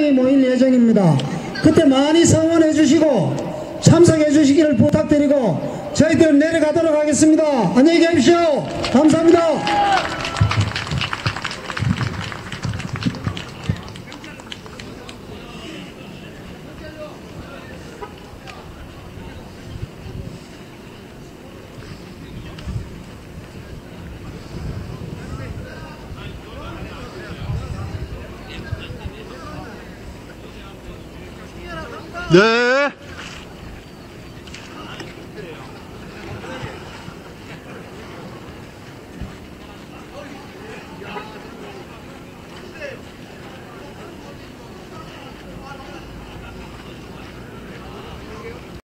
명이 모일 예정입니다. 그때 많이 성원해 주시고 참석해 주시기를 부탁드리고 저희들 내려가도록 하겠습니다. 안녕히 계십시오. 감사합니다. 네.